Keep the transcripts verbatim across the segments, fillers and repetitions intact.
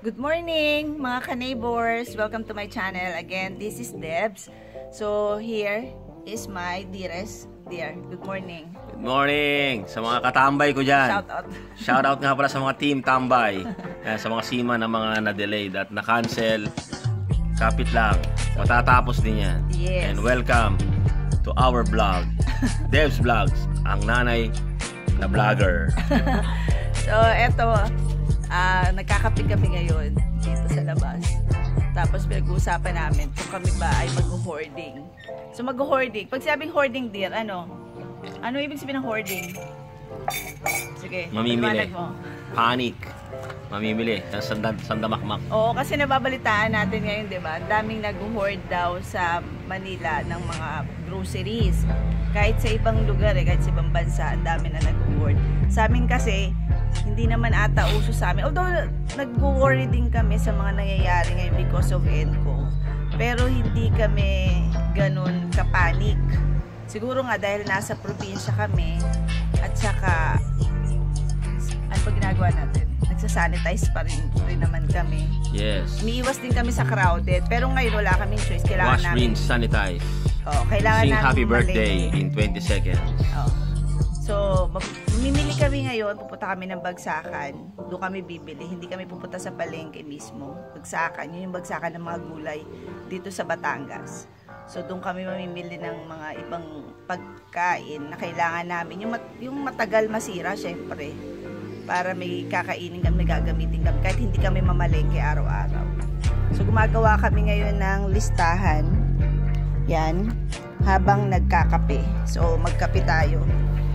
Good morning mga ka-neighbors! Welcome to my channel. Again, this is Debs. So here is my dearest dear. Good morning. Good morning sa mga katambay ko dyan. Shout out. Shout out nga pala sa mga team tambay. eh, sa mga sima na mga na-delayed at na-cancel. Kapit lang. Matatapos din yan. Yes. And welcome to our vlog. Debs Vlogs. Ang nanay na vlogger. So eto, uh, nagkakape kami ngayon dito sa labas. Tapos pinag-uusapan namin kung kami ba ay mag-hoarding. So mag-hoarding. Pag sabing hoarding dear, ano? Ano ibig sabihin ng hoarding? Sige, mamimili. mo. Panic. Mamimili. Sanda, sandamakmak. Oo, kasi nababalitaan natin ngayon, di ba? Ang daming nag-hoard daw sa Manila ng mga groceries. Kahit sa ibang lugar, eh, kahit sa ibang bansa, ang dami na nag-hoard. Sa amin kasi, hindi naman ata uso sa amin. Although, nag-worry din kami sa mga nangyayari ngayon because of N C O. Pero hindi kami ganun kapanik. Siguro nga dahil nasa probinsya kami at saka ano pa ginagawa natin? Nagsasanitize pa rin, rin naman kami. Yes. Umiiwas din kami sa crowded. Pero ngayon wala kaming choice. Kailangan Wash, namin. rinse, sanitize. Oh, kailangan Sing namin happy birthday malengke. in twenty seconds. Oh. So, mamimili kami ngayon, pupunta kami ng Bagsakan. Doon kami bibili. Hindi kami pupunta sa palengke mismo. Bagsakan, yun yung bagsakan ng mga gulay dito sa Batangas. So, doon kami mamimili ng mga ibang pagkain na kailangan namin. Yung, mat yung matagal masira, syempre. Para may kakainin kami, may gagamitin kami. Kahit hindi kami mamalengke araw-araw. So, gumagawa kami ngayon ng listahan. Yan. Habang nagkakape. So, magkape tayo.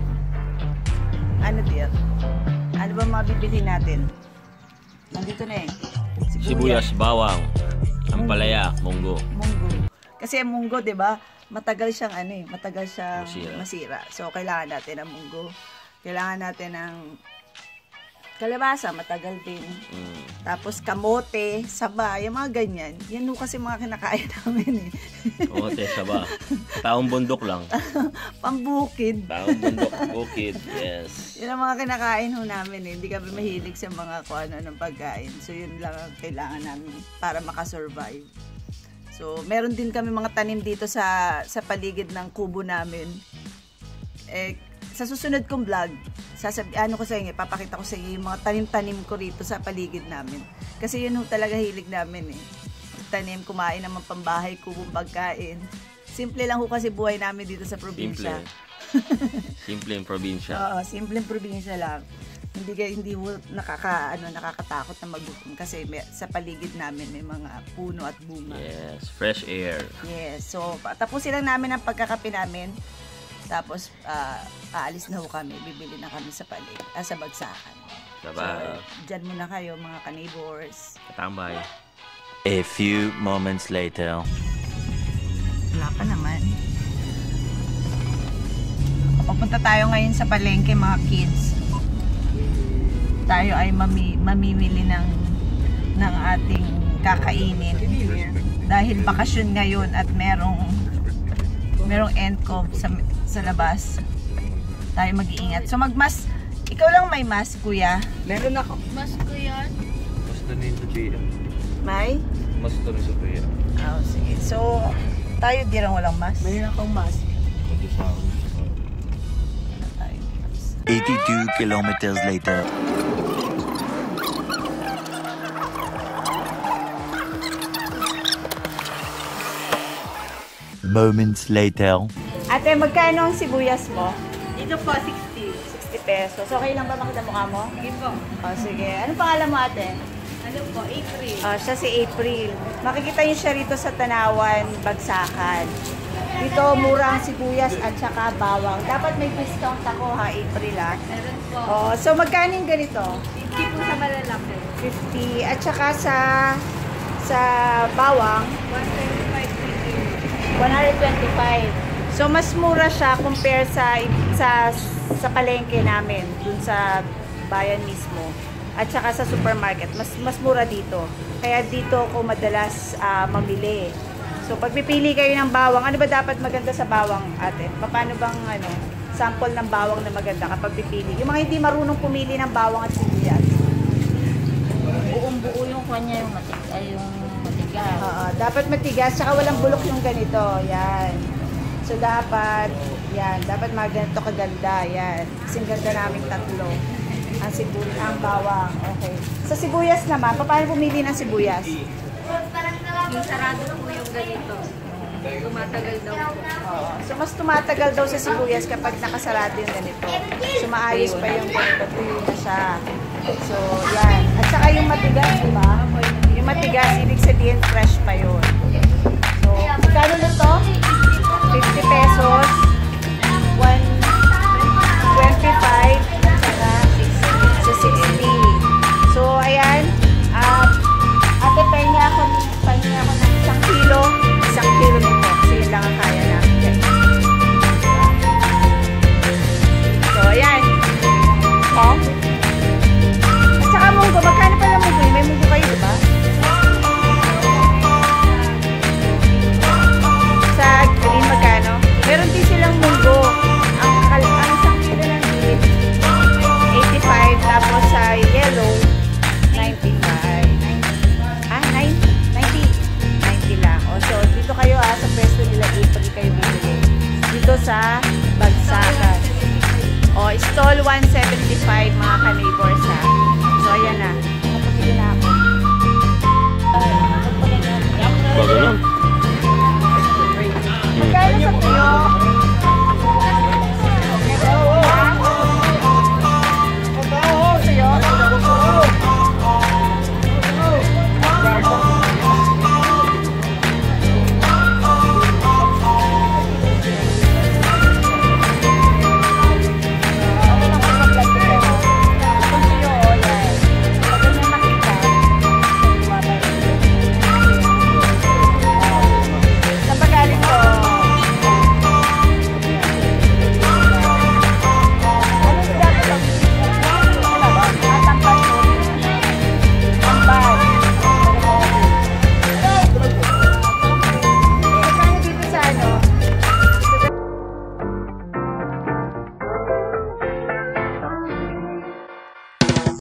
Ano dear? Ano ba mabibili natin? Nandito na eh. Sibuyas, bawang, ampalaya, munggo. Munggo. Kasi ang munggo, 'di ba? Matagal siyang ano eh, matagal siyang masira. masira. So kailangan natin ng munggo. Kailangan natin ng kalabasa, matagal din. Mm. Tapos kamote, saba, yung mga ganyan. Yan ho kasi mga kinakain namin eh. Kamote, saba. Taong bundok lang. Pambukid. Taong bundok, bukid. Yes. Yan ang mga kinakain ho namin eh. Hindi kami mahilig sa mga kung ano ng pagkain. So yun lang ang kailangan namin para makasurvive. So meron din kami mga tanim dito sa sa paligid ng kubo namin. Eh, sa susunod kong vlog, sasabi, ano ko sa inyo, papakita ko sa inyo yung mga tanim-tanim ko rito sa paligid namin. Kasi yun ho talaga hilig namin eh. Tanim, kumain naman pambahay, kubong pagkain. Simple lang ho kasi buhay namin dito sa probinsya. Simple. Simple yung probinsya. Oo, simple yung probinsya lang. Hindi hindi ho nakaka ano nakakatakot na magutom kasi may, sa paligid namin may mga puno at bunga. Yes, fresh air. Yes. So, tapusin lang namin ang pagkakape namin. Tapos, uh, aalis na ho kami. Bibili na kami sa palig, ah, sa Bagsakan. Sabay. So, dyan muna kayo mga ka-neighbors. Katambay. A few moments later. Wala pa naman. Papunta tayo ngayon sa palengke mga kids. Tayo ay mami mamimili ng, ng ating kakainin. Dahil bakasyon ngayon at merong merong N C O sa, sa labas. Tayo mag-iingat. So magmas, ikaw lang may mask, kuya? Meron ako. Mas ko yan. Mas na rin sa Pia. May? Mas na rin sa Pia. Oh, sige. So, tayo di lang walang mask. Meron akong mask. eighty-two kilometers later. Moments later. Ate, magkano ang sibuyas mo? Dito po, sixty. sixty pesos. Okay lang ba makita mukha mo? Sige po. Oh, sige. Anong pangalan mo, ate? Ano po, April. Oh, siya si April. Makikita niyo siya rito sa Tanawan, Bagsakan. Dito, mura ang sibuyas at saka bawang. Dapat may discount ako ha, April ha. Meron po. Oh, so magkano yung ganito? fifty po sa malalaki. fifty. At saka sa sa bawang, one twenty-five fifty. one twenty-five. So mas mura siya compare sa sa sa palengke namin, dun sa bayan mismo. At saka sa supermarket, mas mas mura dito. Kaya dito ako madalas uh, mamili. So pag pipili kayo ng bawang, ano ba dapat maganda sa bawang, ate? Paano bang ano, sample ng bawang na maganda kapag pipili? Yung mga hindi marunong pumili ng bawang at sibuyas. buong-buo yung kanya, yung matig ay yung matigas. Oo, dapat matigas, tsaka walang bulok yung ganito. Yan. So, dapat, yan, dapat mga ganito kaganda. Yan. Kasing ganda naming tatlo. Ang sibuyas, ang bawang. Okay. Sa sibuyas naman, paano pumili ng sibuyas? Yung sarado po yung ganito. Tumatagal daw po. Oo. So, mas tumatagal daw sa sibuyas kapag nakasarado yung ganito. So, maayos pa yung ganito. Tuyo na siya. So, yan. At saka yung matigas, di ba? Yung matigas, ibig sabihin fresh pa yun. So, magkano na to? fifty pesos. one twenty-five. Saka so, sixty. So, ayan. Uh, ate, pahinga ako, pahinga ako ng isang kilo. Isang kilo nito. Kasi yun lang ang kaya namin. So, ayan. Oh. At saka munggo. Magkano pala munggo? May munggo kayo, diba? Sa green, magkano? Meron din silang munggo. Ang, ang isang kilo ng green, eighty-five. Tapos sa yellow, ninety-five. Ah, ninety. ninety lang. O, so, dito kayo ah, sa pwesto nila dito, pag kayo bibili. Dito sa Bagsakan. O, stall one seventy-five mga ka-neighbors ha. So, ayan na. Nakapagpili na ako.